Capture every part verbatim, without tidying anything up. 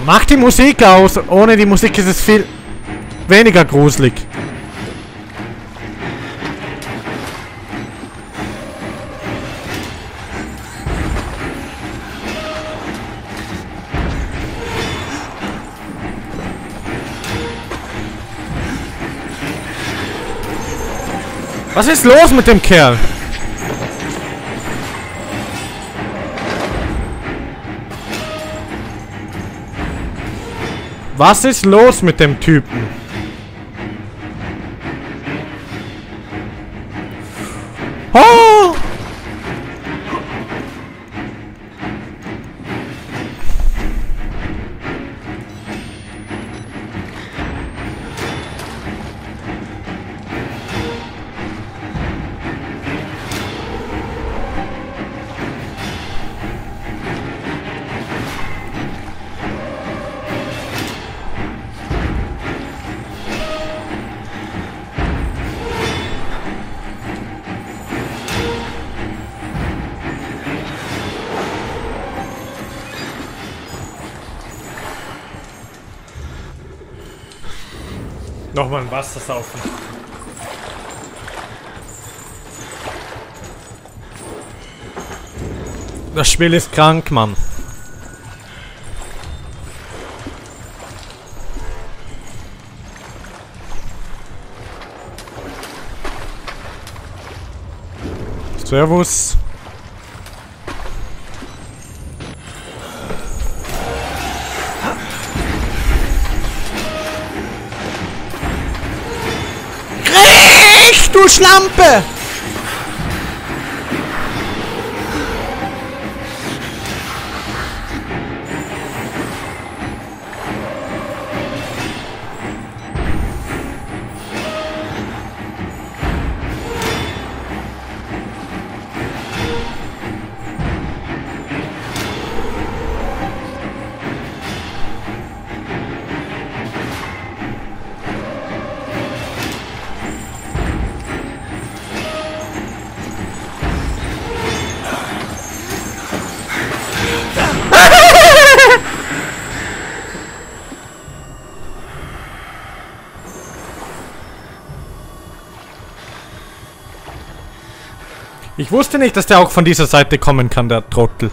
Mach die Musik aus. Ohne die Musik ist es viel weniger gruselig. Was ist los mit dem Kerl? Was ist los mit dem Typen? Oh! Nochmal ein Wasser saufen. Das Spiel ist krank, Mann. Servus. Du Schlampe! Ich wusste nicht, dass der auch von dieser Seite kommen kann, der Trottel.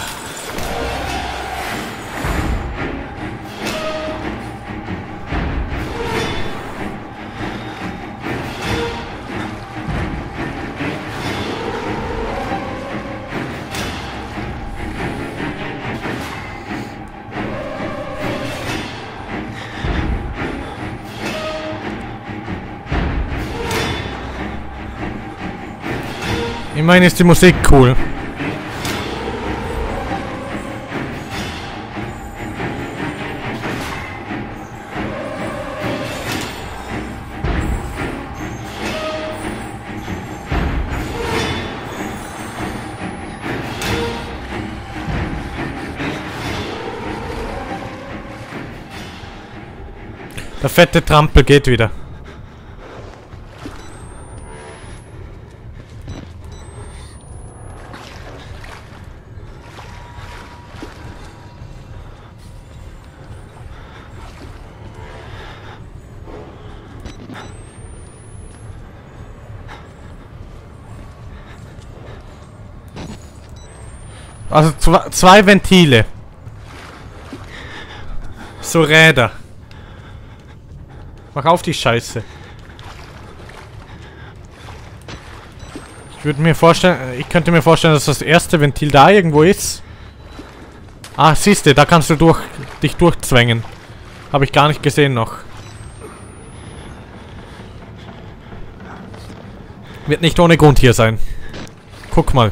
Immerhin ist die Musik cool. Der fette Trampel geht wieder. Also zwei, zwei Ventile. So Räder. Mach auf die Scheiße. Ich würde mir vorstellen, ich könnte mir vorstellen, dass das erste Ventil da irgendwo ist. Ah, siehst du, da kannst du durch, dich durchzwängen. Habe ich gar nicht gesehen noch. Wird nicht ohne Grund hier sein. Guck mal.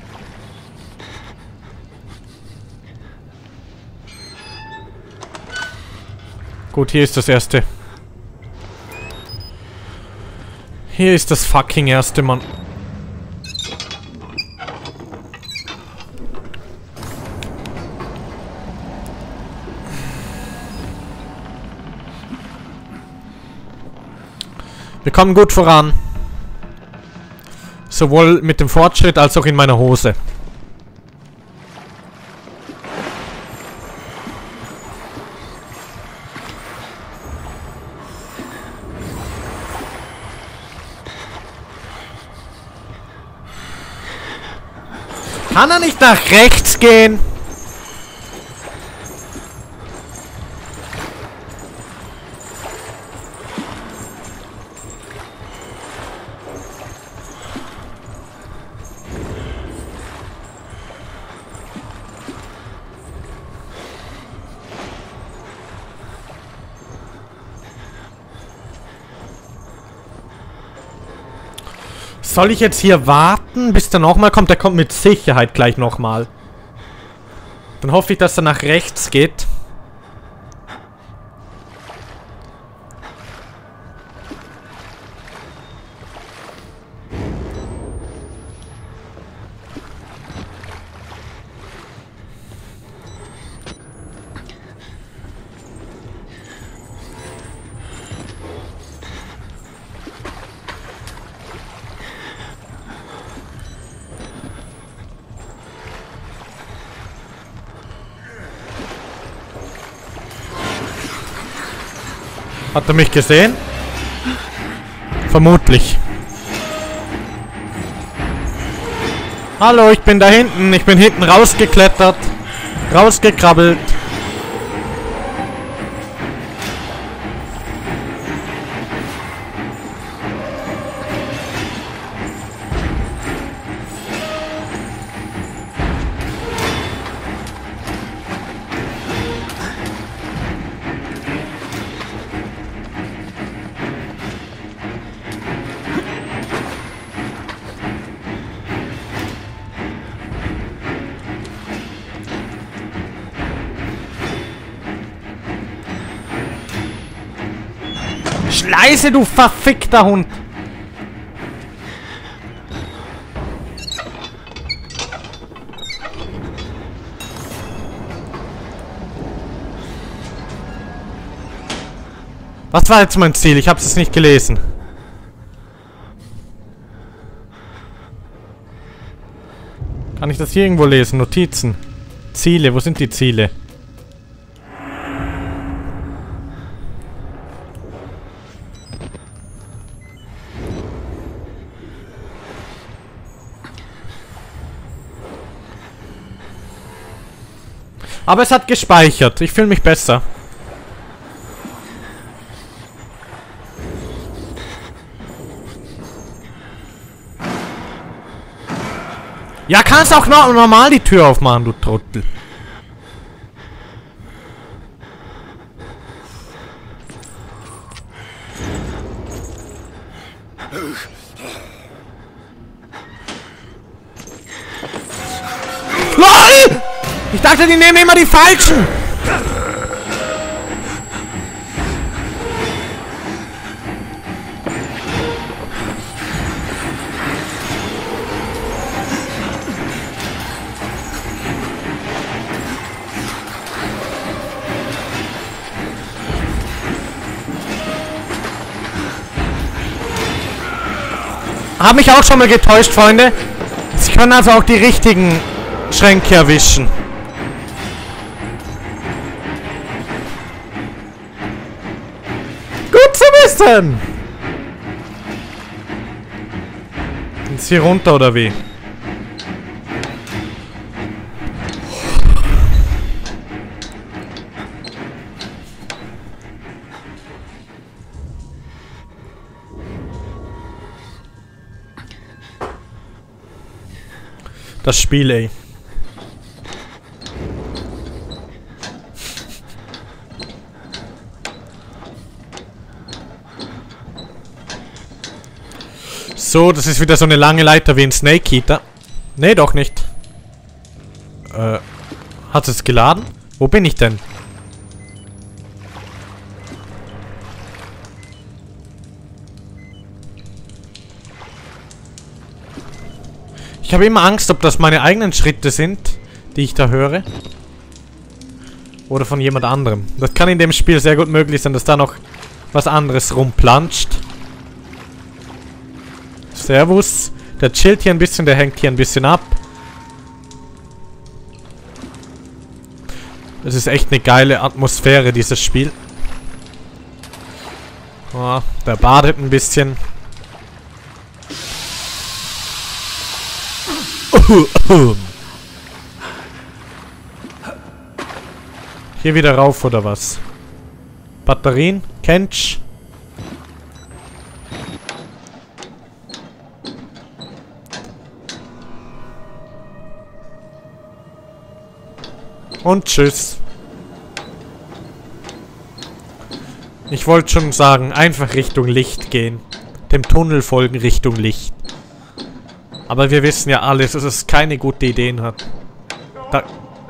Gut, hier ist das erste. Hier ist das fucking erste, Mann. Wir kommen gut voran. Sowohl mit dem Fortschritt als auch in meiner Hose. Kann er nicht nach rechts gehen? Soll ich jetzt hier warten, bis der nochmal kommt? Der kommt mit Sicherheit gleich nochmal. Dann hoffe ich, dass er nach rechts geht. Hat er mich gesehen? Vermutlich. Hallo, ich bin da hinten. Ich bin hinten rausgeklettert. Rausgekrabbelt. Schleiße, du verfickter Hund! Was war jetzt mein Ziel? Ich habe es nicht gelesen. Kann ich das hier irgendwo lesen? Notizen. Ziele, wo sind die Ziele? Aber es hat gespeichert. Ich fühle mich besser. Ja, kannst auch noch normal die Tür aufmachen, du Trottel. LOL! Ich dachte, die nehmen immer die Falschen. Hab mich auch schon mal getäuscht, Freunde. Sie können also auch die richtigen Schränke erwischen. Gut zu wissen! Jetzt hier runter, oder wie? Das Spiel, ey. So, das ist wieder so eine lange Leiter wie in Snake Eater. Nee, doch nicht. Äh, hat es geladen? Wo bin ich denn? Ich habe immer Angst, ob das meine eigenen Schritte sind, die ich da höre. Oder von jemand anderem. Das kann in dem Spiel sehr gut möglich sein, dass da noch was anderes rumplanscht. Servus. Der chillt hier ein bisschen, der hängt hier ein bisschen ab. Das ist echt eine geile Atmosphäre, dieses Spiel. Oh, der badet ein bisschen. Hier wieder rauf, oder was? Batterien? Kench? Und tschüss. Ich wollte schon sagen, einfach Richtung Licht gehen. Dem Tunnel folgen Richtung Licht. Aber wir wissen ja alles, dass es keine gute Ideen hat. Da...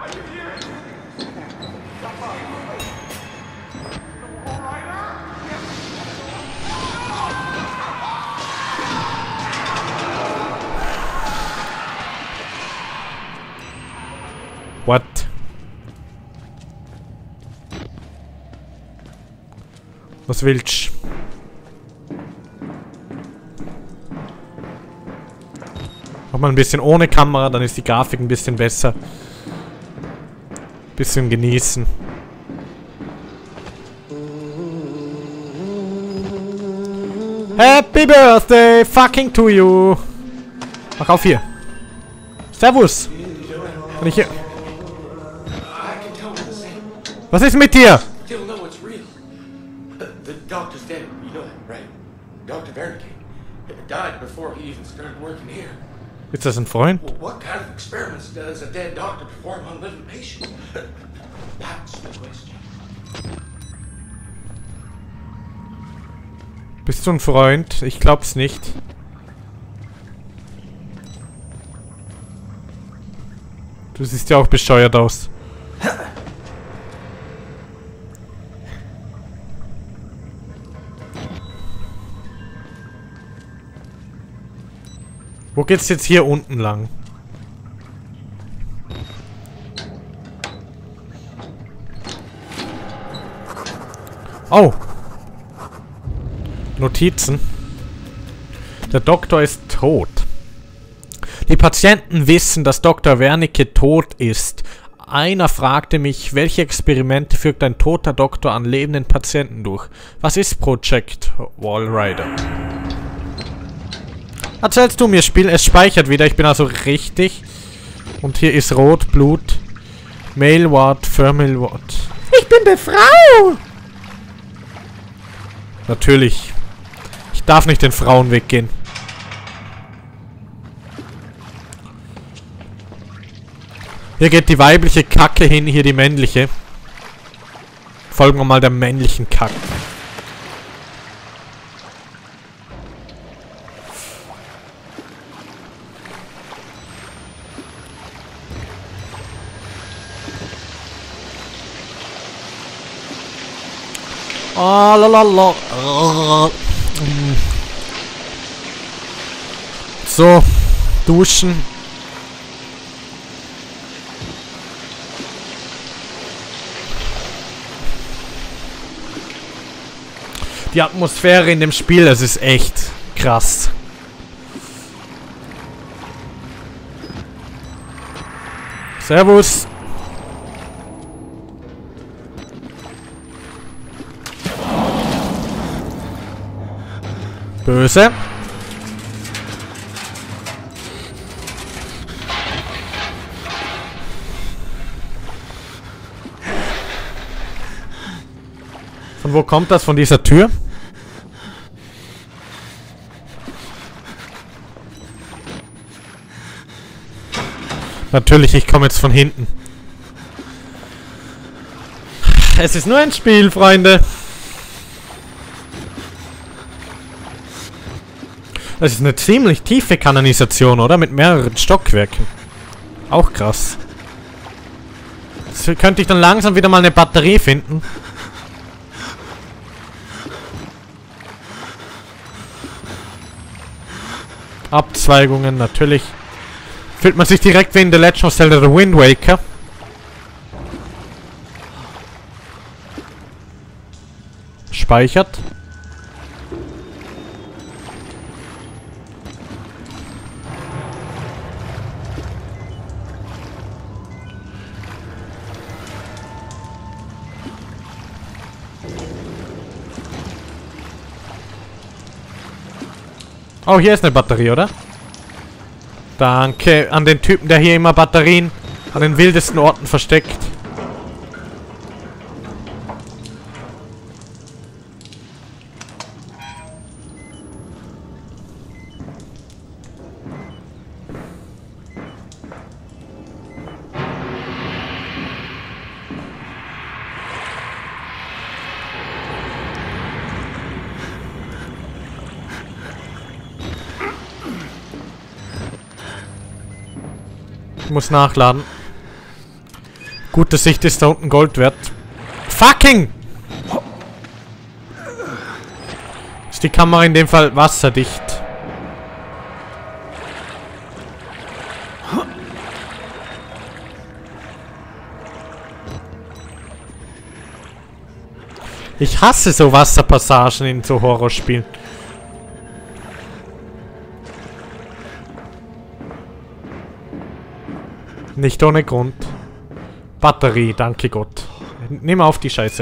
What? Was willst du? Mach mal ein bisschen ohne Kamera, dann ist die Grafik ein bisschen besser. Bisschen genießen. Happy Birthday fucking to you. Mach auf hier. Servus. Kann ich hier... Was ist mit dir? Doctor's dead, you know that, right? Doctor Wernicke died before he even started working here. Ist das ein Freund? Well, what kind of experiments does a dead doctor perform on living patients? That's the question. Bist du ein Freund? Ich glaub's nicht. Du siehst ja auch bescheuert aus. Wo geht's jetzt hier unten lang? Oh! Notizen. Der Doktor ist tot. Die Patienten wissen, dass Doktor Wernicke tot ist. Einer fragte mich, welche Experimente führt ein toter Doktor an lebenden Patienten durch? Was ist Project Wallrider? Erzählst du mir, Spiel? Es speichert wieder. Ich bin also richtig. Und hier ist rot, Blut. Male Ward, Female Ward. Ich bin die Frau! Natürlich. Ich darf nicht den Frauen weggehen. Hier geht die weibliche Kacke hin, hier die männliche. Folgen wir mal der männlichen Kacke. Ah, lalala. So, duschen. Die Atmosphäre in dem Spiel, das ist echt krass. Servus. Böse. Von wo kommt das? Von dieser Tür? Natürlich, ich komme jetzt von hinten. Es ist nur ein Spiel, Freunde. Das ist eine ziemlich tiefe Kanalisation, oder? Mit mehreren Stockwerken. Auch krass. Jetzt könnte ich dann langsam wieder mal eine Batterie finden. Abzweigungen, natürlich. Fühlt man sich direkt wie in The Legend of Zelda The Wind Waker. Speichert. Oh, hier ist eine Batterie, oder? Danke an den Typen, der hier immer Batterien an den wildesten Orten versteckt. Ich muss nachladen. Gute Sicht ist da unten Gold wert. Fucking! Ist die Kamera in dem Fall wasserdicht? Ich hasse so Wasserpassagen in so Horrorspielen. Nicht ohne Grund. Batterie, danke Gott. Nimm auf die Scheiße.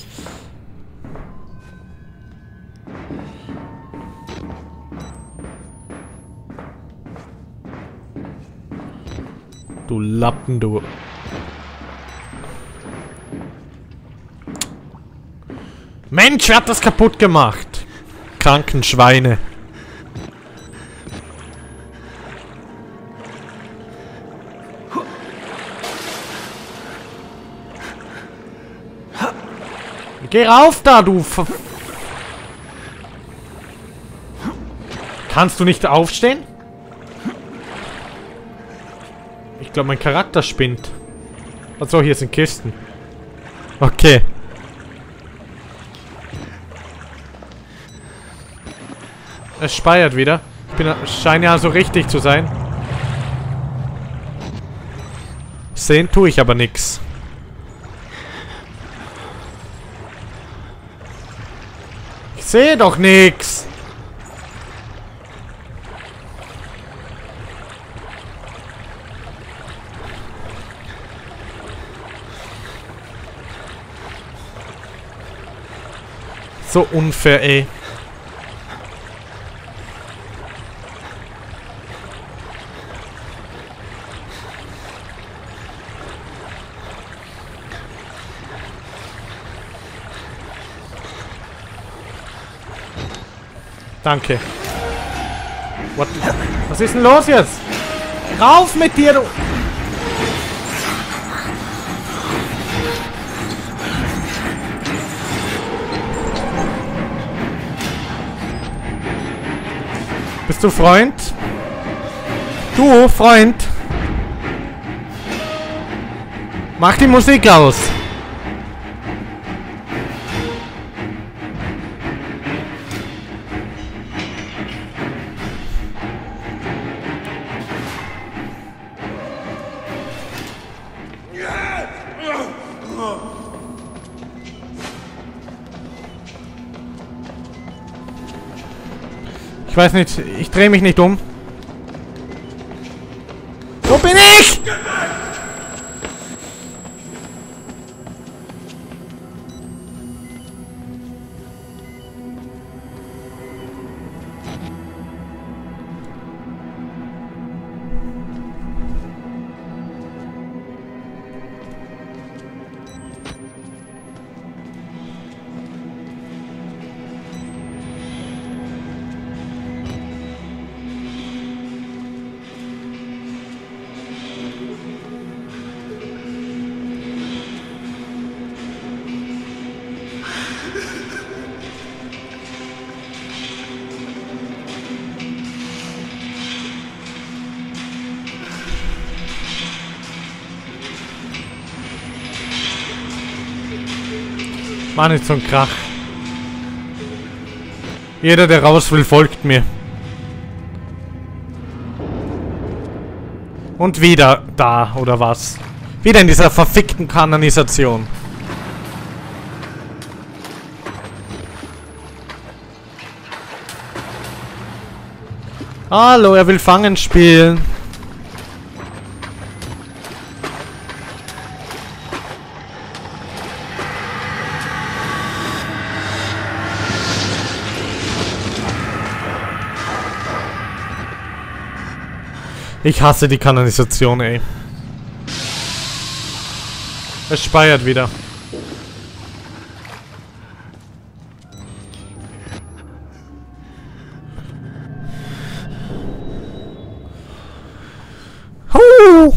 Du Lappen, du. Mensch, wer hat das kaputt gemacht? Kranken Schweine. Geh rauf da, du Ver... Kannst du nicht aufstehen? Ich glaube, mein Charakter spinnt. Achso, hier sind Kisten. Okay. Es speiert wieder. Ich bin, scheine ja so richtig zu sein. Sehen tue ich aber nix. Ich sehe doch nix. So unfair, ey. Danke. What? Was ist denn los jetzt? Rauf mit dir, du... Bist du Freund? Du, Freund? Mach die Musik aus. Ich weiß nicht, ich drehe mich nicht um. Wo bin ich? War nicht so ein Krach. Jeder, der raus will, folgt mir. Und wieder da, oder was? Wieder in dieser verfickten Kanalisation. Hallo, er will Fangen spielen. Ich hasse die Kanalisation, ey. Es speiert wieder. Huh.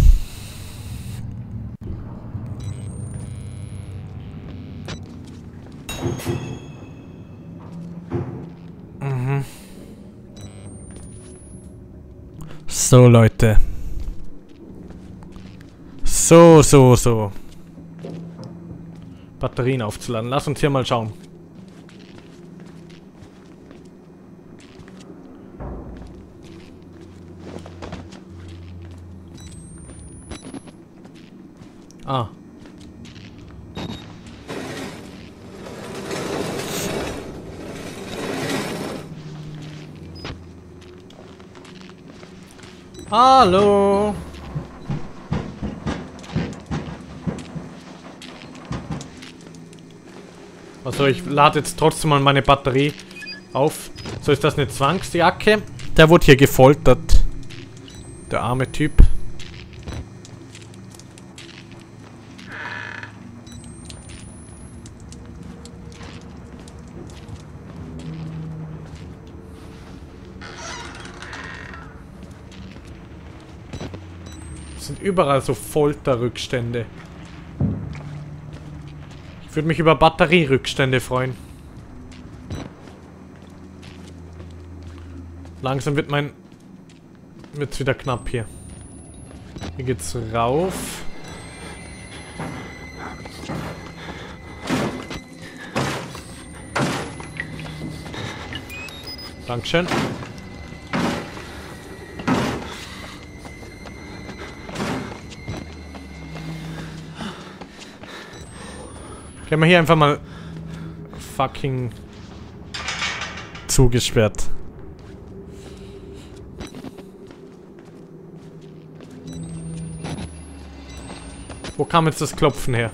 Mhm. So, Leute. So, so, so. Batterien aufzuladen. Lass uns hier mal schauen. Ah. Hallo. Also ich lade jetzt trotzdem mal meine Batterie auf. So, ist das eine Zwangsjacke? Der wurde hier gefoltert. Der arme Typ. Es sind überall so Folterrückstände. Ich würde mich über Batterierückstände freuen. Langsam wird mein... wird's wieder knapp hier. Hier geht's rauf. Dankeschön. Können wir hier einfach mal fucking zugesperrt. Wo kam jetzt das Klopfen her?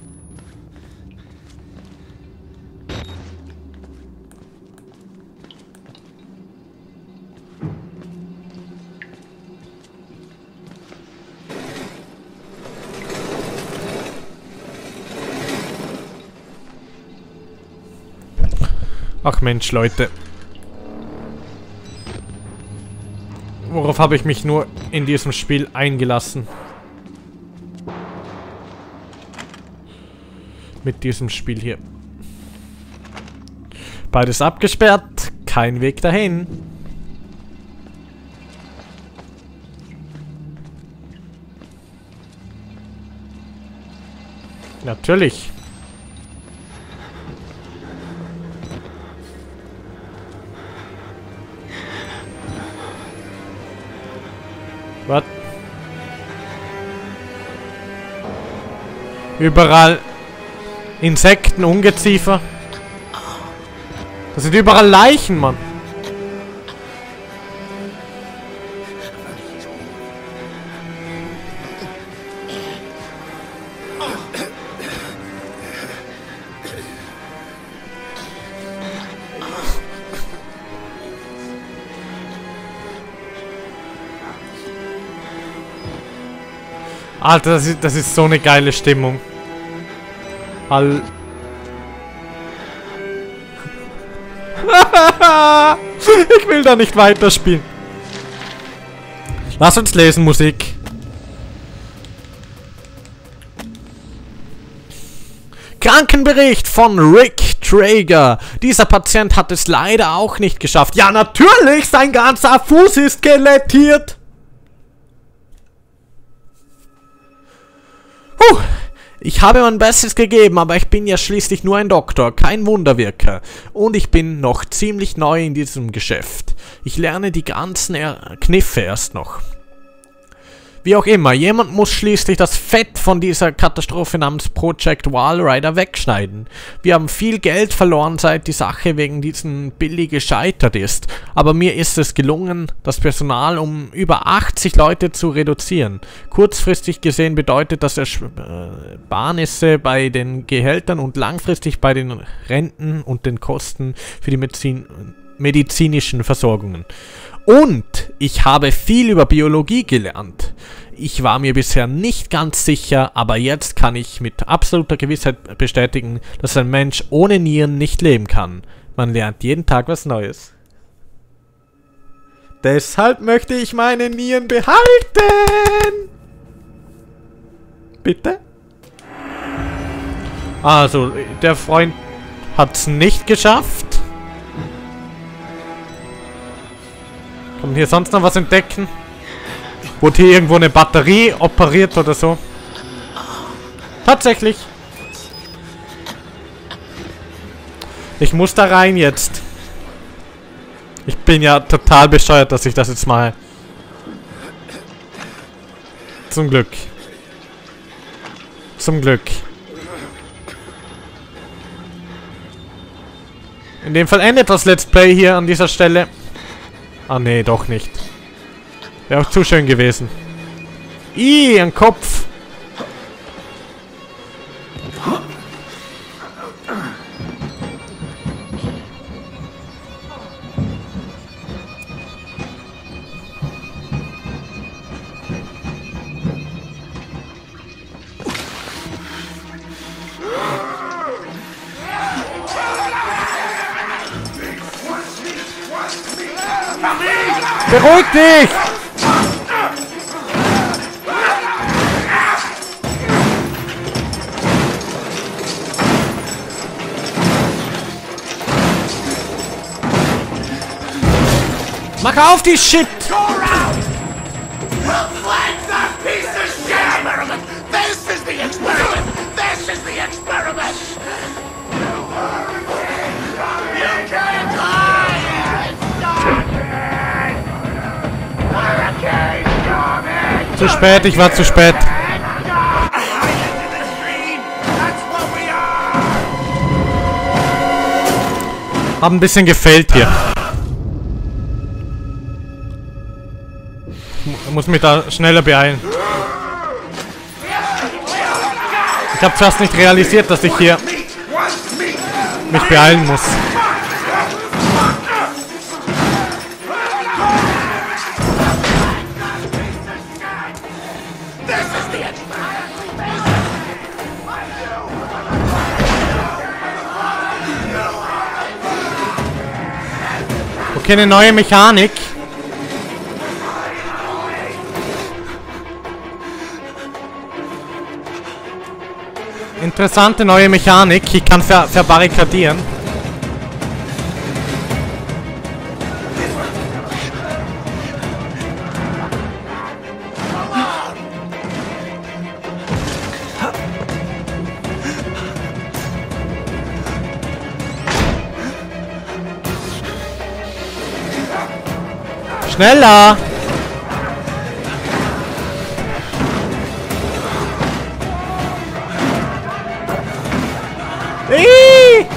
Ach Mensch, Leute. Worauf habe ich mich nur in diesem Spiel eingelassen? Mit diesem Spiel hier. Beides abgesperrt. Kein Weg dahin. Natürlich. Was? Überall Insekten, Ungeziefer. Das sind überall Leichen, Mann. Alter, das ist, das ist so eine geile Stimmung. All... Ich will da nicht weiterspielen. Lass uns lesen, Musik. Krankenbericht von Rick Traeger. Dieser Patient hat es leider auch nicht geschafft. Ja, natürlich, sein ganzer Fuß ist skelettiert. Huh. Ich habe mein Bestes gegeben, aber ich bin ja schließlich nur ein Doktor, kein Wunderwirker. Und ich bin noch ziemlich neu in diesem Geschäft. Ich lerne die ganzen er Kniffe erst noch. Wie auch immer, jemand muss schließlich das Fett von dieser Katastrophe namens Project Walrider wegschneiden. Wir haben viel Geld verloren, seit die Sache wegen diesem Billy gescheitert ist. Aber mir ist es gelungen, das Personal um über achtzig Leute zu reduzieren. Kurzfristig gesehen bedeutet das Ersparnisse bei den Gehältern und langfristig bei den Renten und den Kosten für die Medizin, medizinischen Versorgungen. Und ich habe viel über Biologie gelernt. Ich war mir bisher nicht ganz sicher, aber jetzt kann ich mit absoluter Gewissheit bestätigen, dass ein Mensch ohne Nieren nicht leben kann. Man lernt jeden Tag was Neues. Deshalb möchte ich meine Nieren behalten. Bitte? Also, der Freund hat's nicht geschafft. Kann man hier sonst noch was entdecken? Wurde hier irgendwo eine Batterie operiert oder so? Tatsächlich. Ich muss da rein jetzt. Ich bin ja total bescheuert, dass ich das jetzt mache. Zum Glück. Zum Glück. In dem Fall endet das Let's Play hier an dieser Stelle. Ah, nee, doch nicht. Wäre auch zu schön gewesen. Ih, ein Kopf. Beruhig dich! Mach auf die Shit! Go around! Reflect that piece of shit! Experiment! This is the experiment! This is the experiment! You can't hide! Stop it! Hurricane, stop it! Zu spät, ich war zu spät. Hab ein bisschen gefällt hier. Ich muss mich da schneller beeilen. Ich habe zuerst nicht realisiert, dass ich hier mich beeilen muss. Okay, eine neue Mechanik. Interessante neue Mechanik. Ich kann ver verbarrikadieren. Schneller! Ihhh!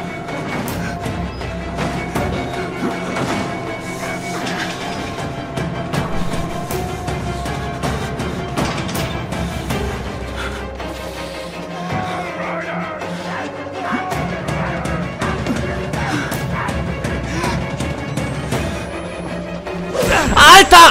Alter!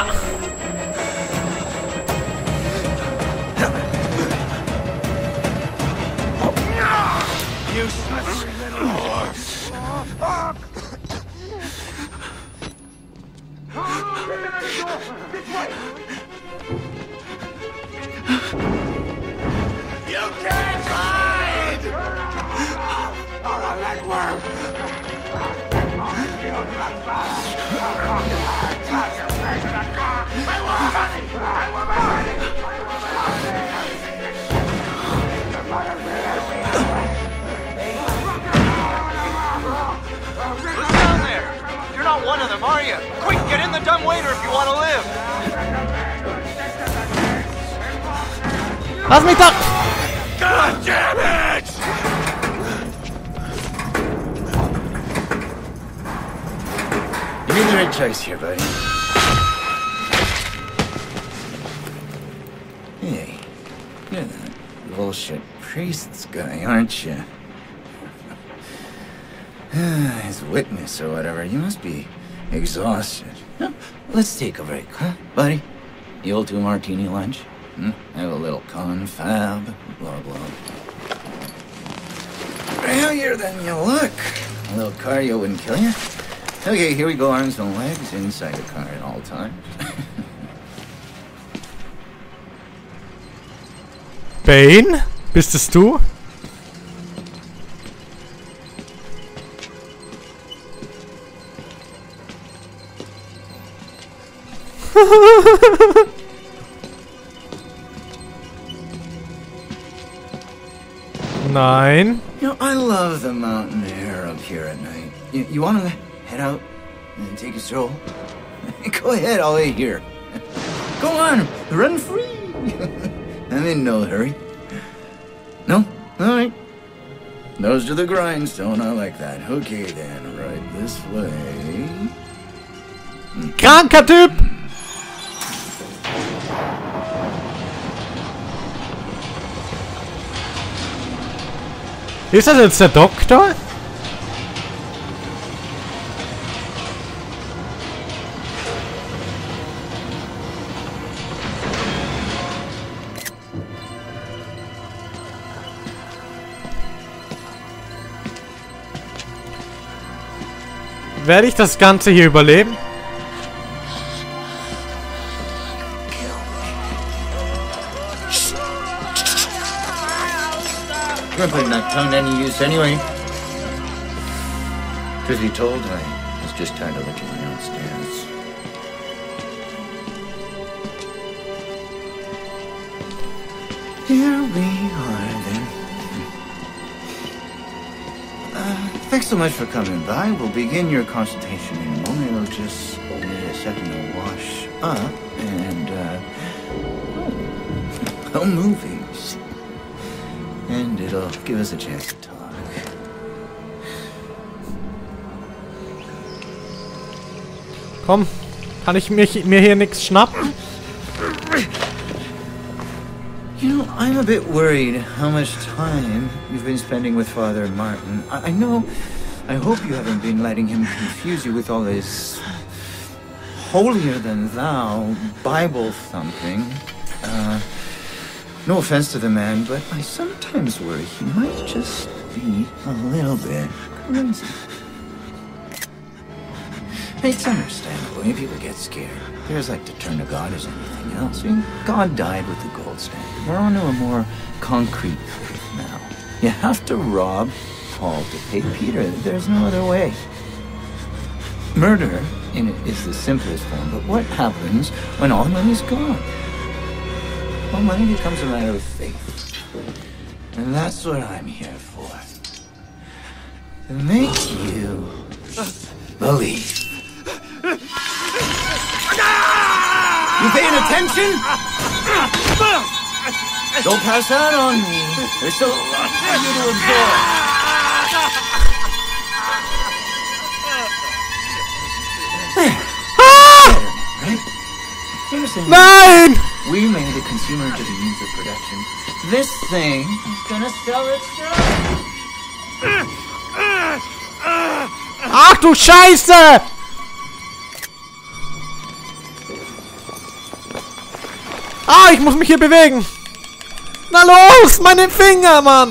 You can't hide! That worked! Who's down there? You're not one of them, are you? Quick, get in the dumbwaiter if you want to live. Lass mich da! God damn it! You made the right choice here, buddy. Hey, you're that bullshit priest's guy, aren't you? His witness or whatever. You must be exhausted. Huh? Let's take a break, huh, buddy? You'll do martini lunch? Hmm? Have a little confab, blah, blah. Heavier than you look. A little cardio wouldn't kill you. Okay, here we go, arms and legs inside the car at all times. Bane? Bist es du? Nein. You know, I love the mountain air up here at night. You, you want to head out and take a stroll? Go ahead, I'll wait here. Go on, run free. I'm in no hurry. No? All right. Nose to the grindstone, I like that. Okay then, right this way. Kranker Typ! Ist das jetzt der Doktor? Werde ich das Ganze hier überleben? You're putting that tongue to any use anyway. Truth be told, I was just tired of licking my own stance. Here we are then. Uh, thanks so much for coming by. We'll begin your consultation in a moment. It'll just need a second to wash up and, uh... Oh, movies. And it'll give us a chance to talk. Komm, kann ich mich, mir hier nichts schnappen? You know, I'm a bit worried how much time you've been spending with Father Martin. I, I know, I hope you haven't been letting him confuse you with all this holier-than-thou Bible thumping. Uh... No offense to the man, but I sometimes worry he might just be a little bit crazy. It's understandable. When people get scared, there's like to turn to God as anything else. I mean, God died with the gold standard. We're on to a more concrete faith now. You have to rob Paul to pay Peter. There's no other way. Murder in it is the simplest form, but what happens when all money's gone? Well, money becomes a matter of faith. And that's what I'm here for. To make you believe. You paying attention? Don't pass out on me. There's still a lot for you to absorb. There. Ah! Right? Understand? Nein! We made a consumer to the means of production. This thing is gonna sell itself. Ach du Scheiße! Ah, ich muss mich hier bewegen. Na los, meine Finger, Mann!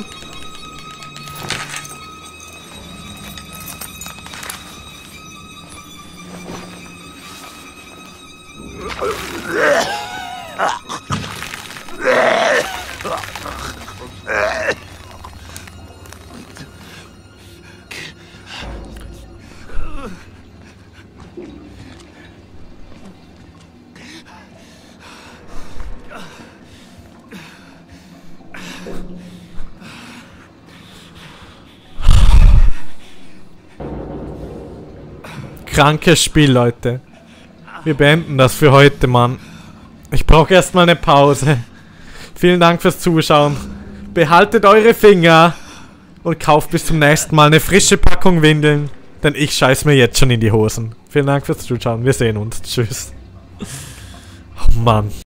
Krankes Spiel, Leute. Wir beenden das für heute, Mann. Ich brauche erstmal eine Pause. Vielen Dank fürs Zuschauen. Behaltet eure Finger und kauft bis zum nächsten Mal eine frische Packung Windeln, denn ich scheiß mir jetzt schon in die Hosen. Vielen Dank fürs Zuschauen. Wir sehen uns. Tschüss. Oh Mann.